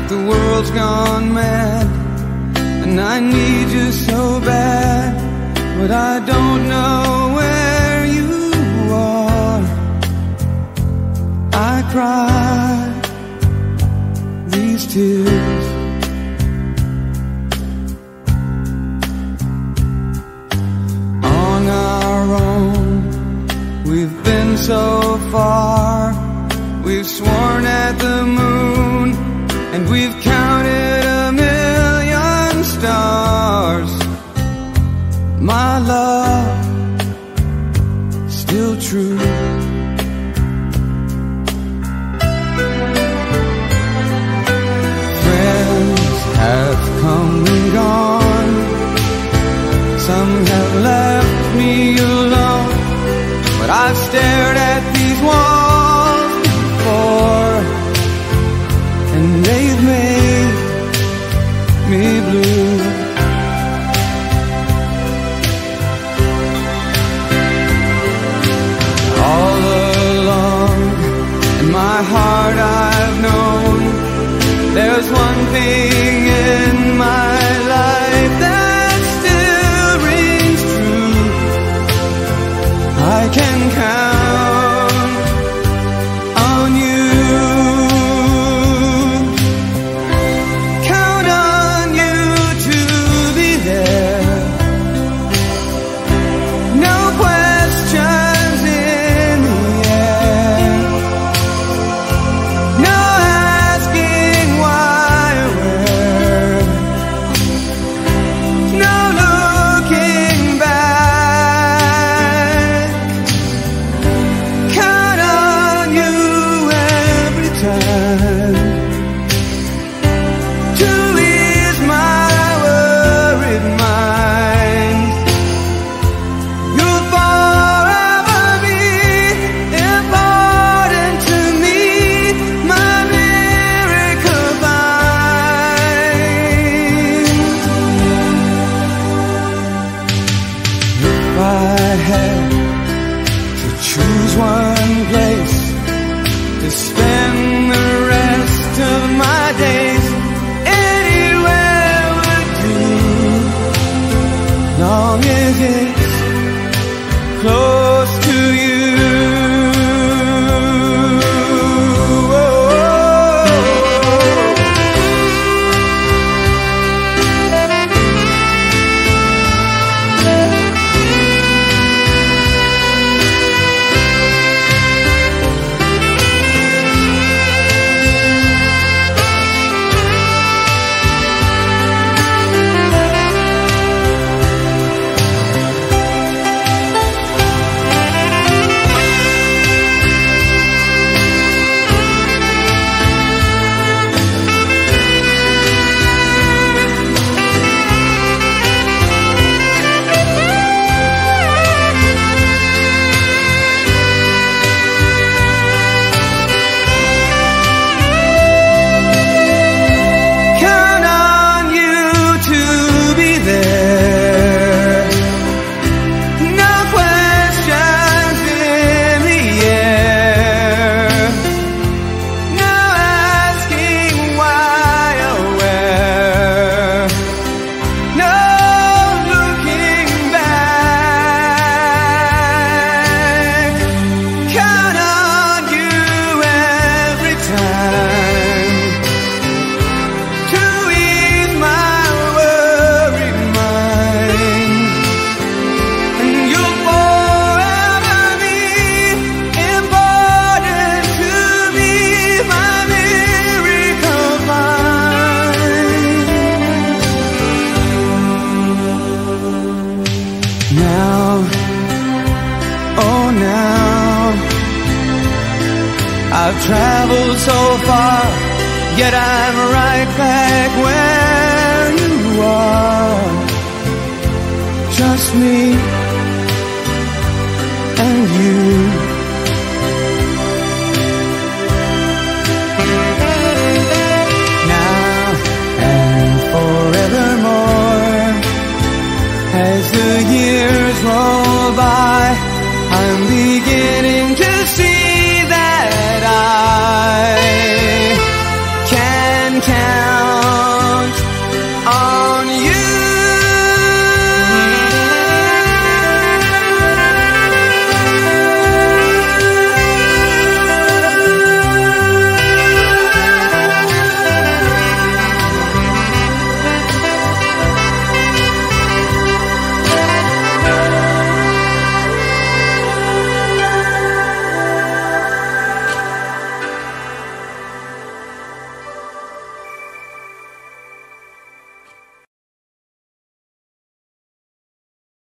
the world's gone mad, and I need you so bad, but I don't know where you are. I cry these tears on our own. We've been so far, we've sworn at the moon, and we've counted a million stars. My love, still true. Friends have come and gone, some have left me alone, but I've stared at these walls before, and they've made me blue. All along in my heart I've known there's one thing in my life that still rings true. I can count on you, count on you to be there. No questions in the air, no asking why or where, no looking back. Count on you every time to ease my worried mind. You'll forever be important to me, my miracle vine. If I had to choose one place to spend the rest of my days, anywhere would do, long as it's close to you. Count on you to be there. No questions in the air, no asking why or where, no looking back. Count on you every time to ease my worried mind, and you'll forever be important to me, my miracle vine. Now, oh now, I've traveled so far, yet I'm right back where you are. Just me and you.